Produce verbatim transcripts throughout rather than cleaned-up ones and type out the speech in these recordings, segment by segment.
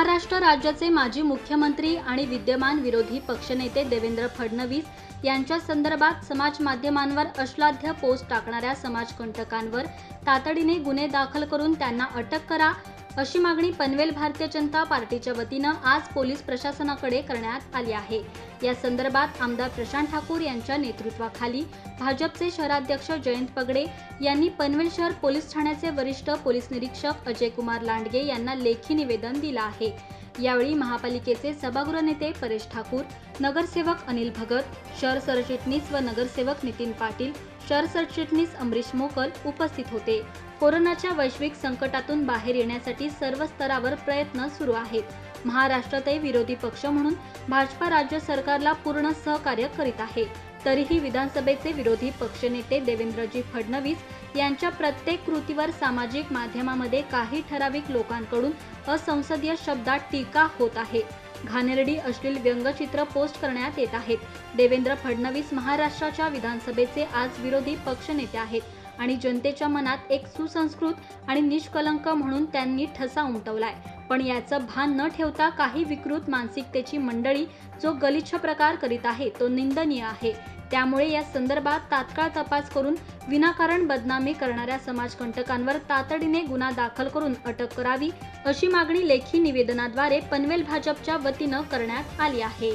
महाराष्ट्र राज्याचे माजी मुख्यमंत्री आणि विद्यमान विरोधी पक्षनेते देवेंद्र फडणवीस यांच्या संदर्भात समाज माध्यमांवर अश्लाघ्य पोस्ट टाकणाऱ्या समाजकंटकांवर तातडीने गुन्हे दाखल करून त्यांना अटक करा अशी मागणी पनवेल भारतीय जनता पार्टीच्या वतीनं आज पोलीस प्रशासनाकडे करण्यात आली आहे। या संदर्भात आमदार प्रशांत ठाकूर यांच्या नेतृत्वाखाली भाजपचे शहराध्यक्ष जयंत पगडे यांनी पनवेल शहर पोलीस ठाण्याचे वरिष्ठ पोलीस निरीक्षक अजय कुमार लांडगे यांना लेखी निवेदन दिलं आहे। यावेळी महापालिकेचे सभागृह नेते परेश ठाकूर, नगरसेवक अनिल भगत, शहर सरचिटणीस व नगरसेवक नितीन पाटील, शहर सरचिटणीस अमरीश मोकल उपस्थित होते। कोरोनाच्या वैश्विक संकटातून बाहेर येण्यासाठी सर्व स्तरावर प्रयत्न सुरू आहेत। महाराष्ट्रातही विरोधी पक्ष म्हणून भाजपा राज्य सरकारला पूर्ण सहकार्य करीत आहे। तरीही विधानसभेचे विरोधी पक्षनेते देवेंद्रजी फडणवीस यांच्या प्रत्येक कृतीवर सामाजिक माध्यमामध्ये काही ठराविक लोकांकडून असंसदीय शब्दात टीका होत आहे। घाणेरडी अश्लील व्यंगचित्र पोस्ट करण्यात येत आहेत। देवेंद्र फडणवीस महाराष्ट्राच्या विधानसभेचे आज विरोधी पक्षनेते आहेत आणि जनतेच्या मनात एक सुसंस्कृत आणि निष्कलंक म्हणून त्यांनी ठसा उमटवलाय। पण याचं भान न ठेवता काही विकृत मानसिकतेची मंडळी जो गलिच्छ प्रकार करीत आहे तो निंदनीय आहे। त्यामुळे या संदर्भात तात्काळ तपास करून विनाकारण बदनामी करणाऱ्या समाजकंटकांवर तातडीने गुन्हा दाखल करून अटक करावी अशी मागणी लेखी निवेदनाद्वारे पनवेल भाजपच्या वतीनं करण्यात आली आहे।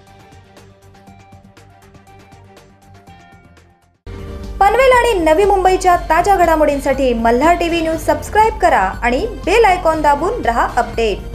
पनवेल आणि नवी मुंबईच्या ताज्या घडामोडींसाठी मल्हार टीव्ही न्यूज सबस्क्राइब करा आणि बेल आयकॉन दाबून रहा अपडेट।